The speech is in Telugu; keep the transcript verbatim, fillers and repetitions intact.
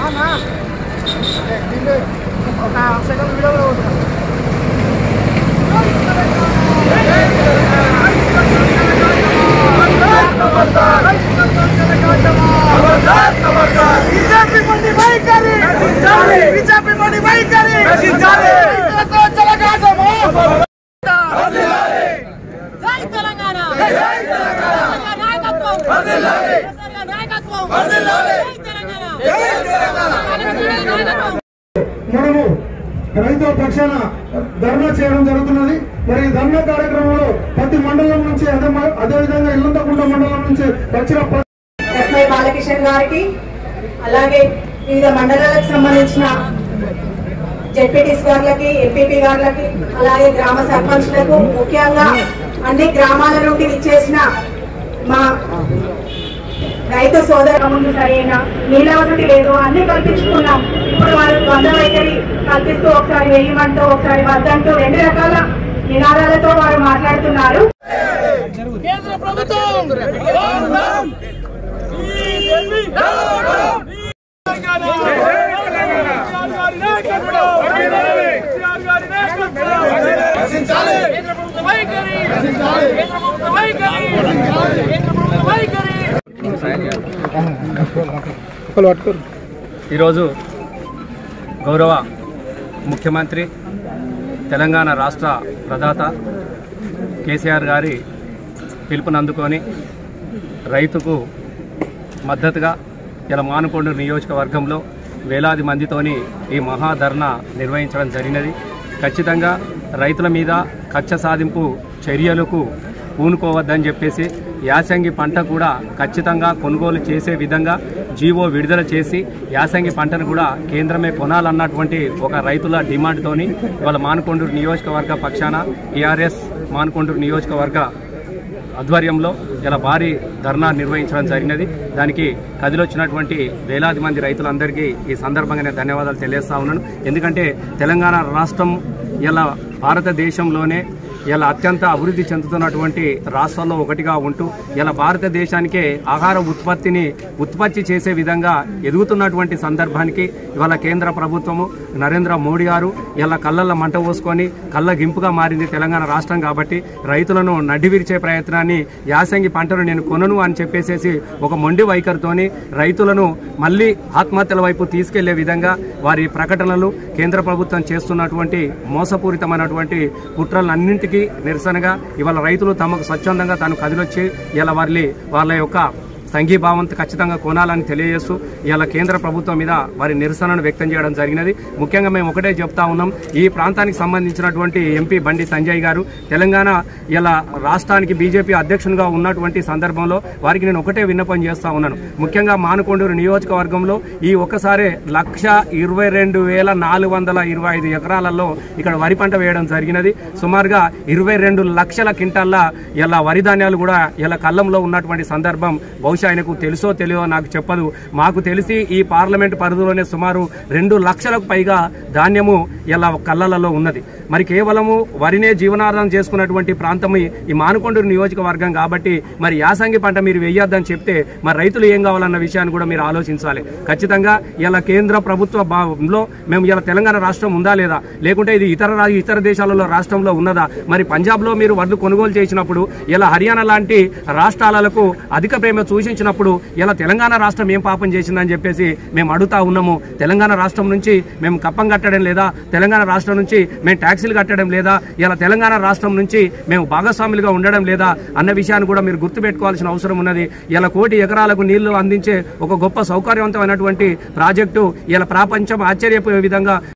మనము రైతుల పక్షాన ధర్నా చేయడం జరుగుతున్నది. మరి ఈ ధర్నా కార్యక్రమంలో ప్రతి మండలం నుంచి అదే అదేవిధంగా ఇల్లంతకుంట మండలం నుంచి వచ్చిన ఎస్ఐ బాలకిషన్ గారికి, అలాగే వివిధ మండలాలకు సంబంధించిన జెడ్పీటీసీ గారులకి, ఎంపీపీ గారులకి, అలాగే గ్రామ సర్పంచ్లకు, ముఖ్యంగా అన్ని గ్రామాల నుండి ఇచ్చేసిన మా రైతు సోదరు ముందు సరైన నీళ్ళ వసతి లేదు, అన్ని కల్పించుకున్నాం. ఇప్పుడు వారు వంద వైఖరి కల్పిస్తూ ఒకసారి వేయమంటూ ఒకసారి వద్దంటూ రెండు రకాల నినాదాలతో వారు మాట్లాడుతున్నారు. కేంద్ర ప్రభుత్వం ఈరోజు గౌరవ ముఖ్యమంత్రి తెలంగాణ రాష్ట్ర ప్రదాత కేసీఆర్ గారి పిలుపునందుకొని రైతుకు మద్దతుగా ఇలా మానుకొండూరు నియోజకవర్గంలో వేలాది మందితోని ఈ మహాధర్నా నిర్వహించడం జరిగినది. ఖచ్చితంగా రైతుల మీద కక్ష సాధింపు చర్యలకు పూనుకోవద్దని చెప్పేసి యాసంగి పంట కూడా ఖచ్చితంగా కొనుగోలు చేసే విధంగా జీవో విడుదల చేసి యాసంగి పంటను కూడా కేంద్రమే కొనాలన్నటువంటి ఒక రైతుల డిమాండ్తోని ఇవాళ మానుకొండూరు నియోజకవర్గ పక్షాన టీఆర్ఎస్ మానుకొండూరు నియోజకవర్గ ఆధ్వర్యంలో ఇలా భారీ ధర్నా నిర్వహించడం జరిగినది. దానికి కదిలొచ్చినటువంటి వేలాది మంది రైతులందరికీ ఈ సందర్భంగా నేను ధన్యవాదాలు తెలియజేస్తా ఉన్నాను. ఎందుకంటే తెలంగాణ రాష్ట్రం ఇలా భారతదేశంలోనే ఇలా అత్యంత అభివృద్ధి చెందుతున్నటువంటి రాష్ట్రాల్లో ఒకటిగా ఉంటూ ఇలా భారతదేశానికే ఆహార ఉత్పత్తిని ఉత్పత్తి చేసే విధంగా ఎదుగుతున్నటువంటి సందర్భానికి ఇవాళ కేంద్ర ప్రభుత్వము నరేంద్ర మోడీ గారు ఇలా కళ్ళల్లో మంట పోసుకొని కళ్ళ గింపుగా మారింది తెలంగాణ రాష్ట్రం. కాబట్టి రైతులను నడ్డివిరిచే ప్రయత్నాన్ని యాసంగి పంటను నేను కొనను అని చెప్పేసేసి ఒక మొండి వైఖరితోని రైతులను మళ్ళీ ఆత్మహత్యల వైపు తీసుకెళ్లే విధంగా వారి ప్రకటనలు కేంద్ర ప్రభుత్వం చేస్తున్నటువంటి మోసపూరితమైనటువంటి కుట్రలన్నింటికీ నిరసనగా ఇవాళ రైతులు తమకు స్వచ్ఛందంగా తాను కదిలొచ్చి ఇలా వారి వాళ్ళ యొక్క సంఘీభావంతో ఖచ్చితంగా కొనాలని తెలియజేస్తూ ఇలా కేంద్ర ప్రభుత్వం మీద వారి నిరసనను వ్యక్తం చేయడం జరిగినది. ముఖ్యంగా మేము ఒకటే చెప్తా ఉన్నాం, ఈ ప్రాంతానికి సంబంధించినటువంటి ఎంపీ బండి సంజయ్ గారు తెలంగాణ ఇలా రాష్ట్రానికి బీజేపీ అధ్యక్షునిగా ఉన్నటువంటి సందర్భంలో వారికి నేను ఒకటే విన్నపం చేస్తా ఉన్నాను. ముఖ్యంగా మానుకొండూరు నియోజకవర్గంలో ఈ ఒక్కసారి లక్ష ఇరవై రెండు వేల నాలుగు వందల ఇరవై ఐదు ఎకరాలలో ఇక్కడ వరి పంట వేయడం జరిగినది. సుమారుగా ఇరవై రెండు లక్షల కింటాల్లా ఇలా వరి ధాన్యాలు కూడా ఇలా కళ్ళంలో ఉన్నటువంటి సందర్భం బహుశా ఆయనకు తెలుసో తెలియో నాకు చెప్పదు. మాకు తెలిసి ఈ పార్లమెంటు పరిధిలోనే సుమారు రెండు లక్షలకు పైగా ధాన్యము ఇలా కళ్ళలలో ఉన్నది. మరి కేవలము వరినే జీవనాధారం చేసుకున్నటువంటి ప్రాంతం ఈ మానుకొండూరు నియోజకవర్గం కాబట్టి మరి యాసంగి పంట మీరు వేయొద్దని చెప్తే మరి రైతులు ఏం కావాలన్న విషయాన్ని కూడా మీరు ఆలోచించాలి. ఖచ్చితంగా ఇలా కేంద్ర ప్రభుత్వంలో మేము ఇలా తెలంగాణ రాష్ట్రం ఉందా లేదా, లేకుంటే ఇది ఇతర ఇతర దేశాలలో రాష్ట్రంలో ఉన్నదా? మరి పంజాబ్లో మీరు వడ్లు కొనుగోలు చేసినప్పుడు ఇలా హర్యానా లాంటి రాష్ట్రాలకు అధిక ప్రేమ సూచించినప్పుడు ఇలా తెలంగాణ రాష్ట్రం ఏం పాపం చేసిందని చెప్పేసి మేము అడుగుతా ఉన్నాము. తెలంగాణ రాష్ట్రం నుంచి మేము కప్పం కట్టడం లేదా, తెలంగాణ రాష్ట్రం నుంచి మేము ట్యాక్సీలు కట్టడం లేదా, ఇలా తెలంగాణ రాష్ట్రం నుంచి మేము భాగస్వాములుగా ఉండడం లేదా అన్న విషయాన్ని కూడా మీరు గుర్తుపెట్టుకోవాల్సిన అవసరం ఉన్నది. ఇలా కోటి ఎకరాలకు నీళ్లు అందించే ఒక గొప్ప సౌకర్యవంతమైనటువంటి ప్రాజెక్టు ఇలా ప్రపంచం ఆశ్చర్యపోయే విధంగా